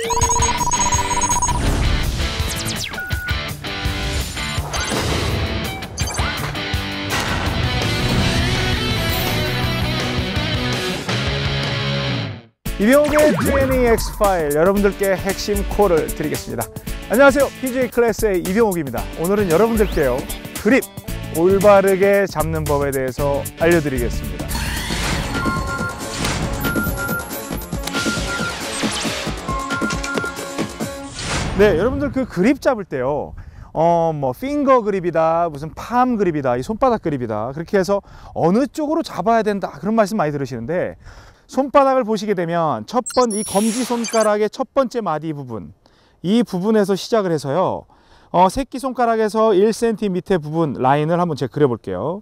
이병옥의 트레이닝 X 파일, 여러분들께 핵심 콜을 드리겠습니다. 안녕하세요, PGA 클래스의 이병옥입니다. 오늘은 여러분들께요, 그립 올바르게 잡는 법에 대해서 알려드리겠습니다. 네, 여러분들 그 그립 잡을 때요, 뭐 핑거 그립이다, 무슨 팜 그립이다, 이 손바닥 그립이다, 그렇게 해서 어느 쪽으로 잡아야 된다, 그런 말씀 많이 들으시는데, 손바닥을 보시게 되면 이 검지손가락의 첫 번째 마디 부분, 이 부분에서 시작을 해서요, 새끼손가락에서 1cm 밑에 부분 라인을 한번 제가 그려볼게요.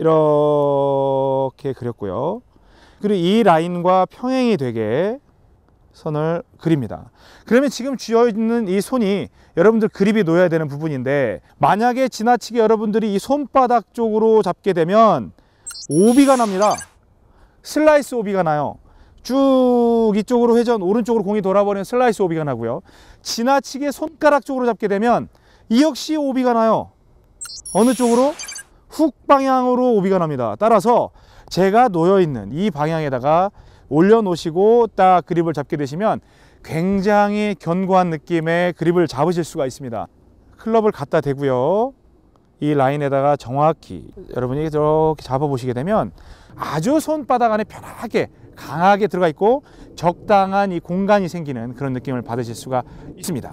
이렇게 그렸고요. 그리고 이 라인과 평행이 되게 선을 그립니다. 그러면 지금 쥐어있는 이 손이 여러분들 그립이 놓여야 되는 부분인데, 만약에 지나치게 여러분들이 이 손바닥 쪽으로 잡게 되면 오비가 납니다. 슬라이스 오비가 나요. 쭉 이쪽으로 회전, 오른쪽으로 공이 돌아버리는 슬라이스 오비가 나고요. 지나치게 손가락 쪽으로 잡게 되면 이 역시 오비가 나요. 어느 쪽으로? 훅 방향으로 오비가 납니다. 따라서 제가 놓여있는 이 방향에다가 올려놓으시고 딱 그립을 잡게 되시면 굉장히 견고한 느낌의 그립을 잡으실 수가 있습니다. 클럽을 갖다 대고요, 이 라인에다가 정확히 여러분이 이렇게 잡아보시게 되면 아주 손바닥 안에 편하게 강하게 들어가 있고 적당한 이 공간이 생기는 그런 느낌을 받으실 수가 있습니다.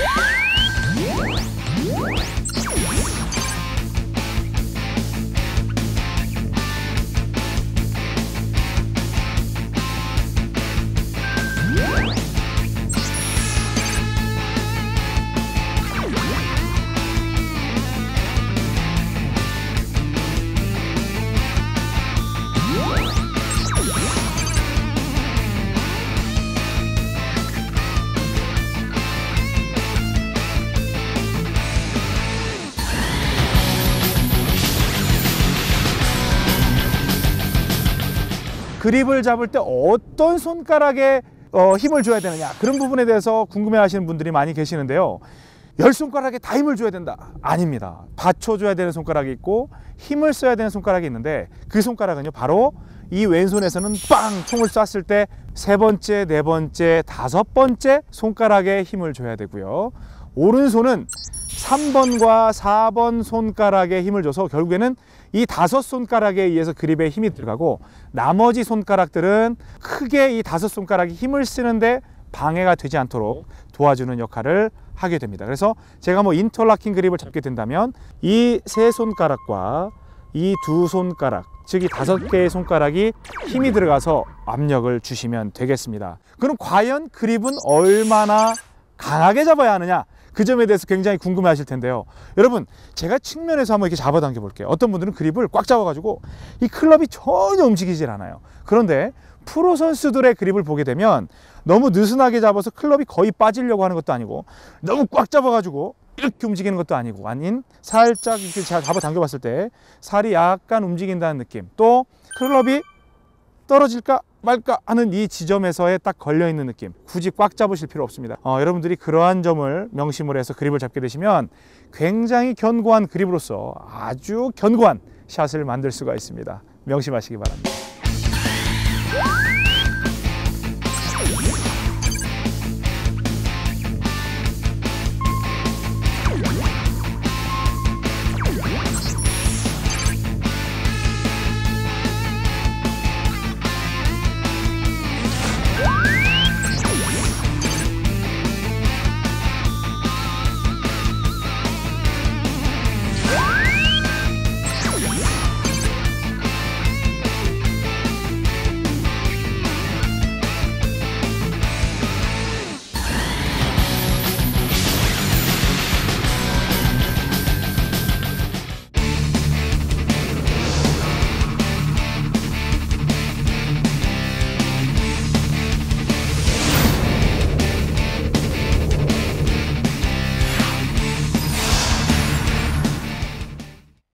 그립을 잡을 때 어떤 손가락에 힘을 줘야 되느냐, 그런 부분에 대해서 궁금해 하시는 분들이 많이 계시는데요, 10손가락에 다 힘을 줘야 된다? 아닙니다. 받쳐줘야 되는 손가락이 있고 힘을 써야 되는 손가락이 있는데, 그 손가락은요, 바로 이 왼손에서는 빵 총을 쐈을 때 세 번째, 네 번째, 다섯 번째 손가락에 힘을 줘야 되고요, 오른손은 3번과 4번 손가락에 힘을 줘서 결국에는 이 5손가락에 의해서 그립에 힘이 들어가고, 나머지 손가락들은 크게 이 5손가락이 힘을 쓰는데 방해가 되지 않도록 도와주는 역할을 하게 됩니다. 그래서 제가 뭐 인터라킹 그립을 잡게 된다면 이 3손가락과 이 2손가락, 즉 이 5개의 손가락이 힘이 들어가서 압력을 주시면 되겠습니다. 그럼 과연 그립은 얼마나 강하게 잡아야 하느냐, 그 점에 대해서 굉장히 궁금해 하실 텐데요, 여러분 제가 측면에서 한번 이렇게 잡아당겨 볼게요. 어떤 분들은 그립을 꽉 잡아 가지고 이 클럽이 전혀 움직이질 않아요. 그런데 프로 선수들의 그립을 보게 되면 너무 느슨하게 잡아서 클럽이 거의 빠지려고 하는 것도 아니고, 너무 꽉 잡아 가지고 이렇게 움직이는 것도 아니고, 아닌 살짝 이렇게 잡아 당겨 봤을 때 살이 약간 움직인다는 느낌, 또 클럽이 떨어질까 말까 하는 이 지점에서의 딱 걸려있는 느낌, 굳이 꽉 잡으실 필요 없습니다. 여러분들이 그러한 점을 명심을 해서 그립을 잡게 되시면 굉장히 견고한 그립으로서 아주 견고한 샷을 만들 수가 있습니다. 명심하시기 바랍니다.